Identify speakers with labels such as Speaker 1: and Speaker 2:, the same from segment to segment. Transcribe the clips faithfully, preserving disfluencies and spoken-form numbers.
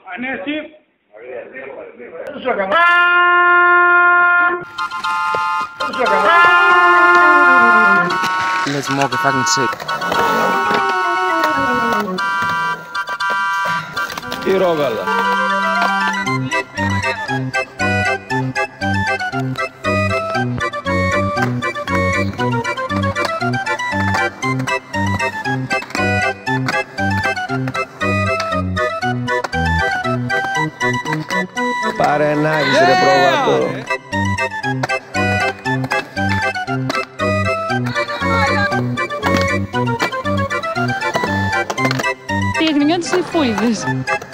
Speaker 1: Ανέστη.
Speaker 2: Τους έκανα. Τους έκανα.
Speaker 3: Let's smoke a fucking shit.
Speaker 4: Τι ρόγαλα. Πάρε ένα άξι ρε πρόβατο.
Speaker 5: Η εκνημιά της είναι φόηδες.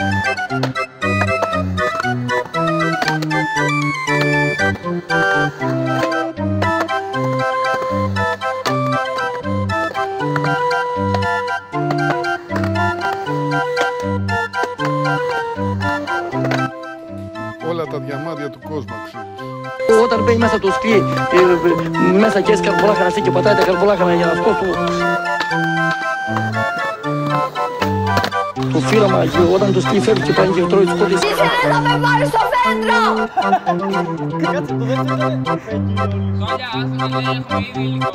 Speaker 6: Όλα τα διαμάντια του κόσμου αξίζουν.
Speaker 7: Όταν μπαίνει μέσα το σκι, μέσα και έσκαρ πολλά χαραστή και πατάει τα καρπολάχανα για να σκότω το φύραμα και όταν το σκι φεύγει και πάει και τρώει τους κόντες.
Speaker 8: Ήθελε να με πάρει στο φέντρο!
Speaker 9: Κάτσε το δεύτερο.
Speaker 3: Σόλια, άσε με λέει, έχω ήδη λίγο,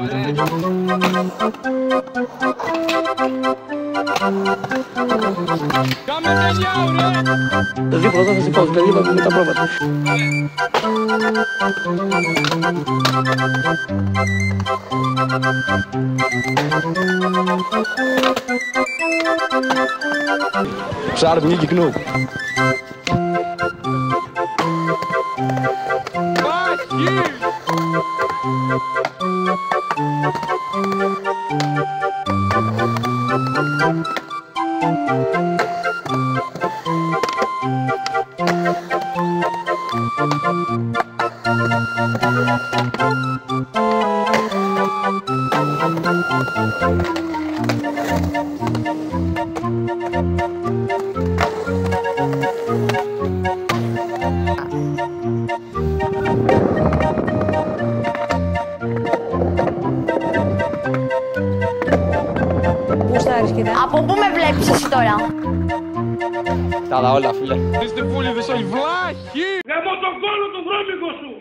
Speaker 3: Κάμε τελειάω, ρε!
Speaker 7: Το δίπλα εδώ θα σε πάω, δηλαδή είπαμε με τα πρόβατα.
Speaker 4: Ψάρτ Νίκη Κνού.
Speaker 8: Από πού με βλέπεις εσύ τώρα?
Speaker 4: Τα όλα φίλε.
Speaker 1: Είστε φούλιδες όλοι βλάχοι.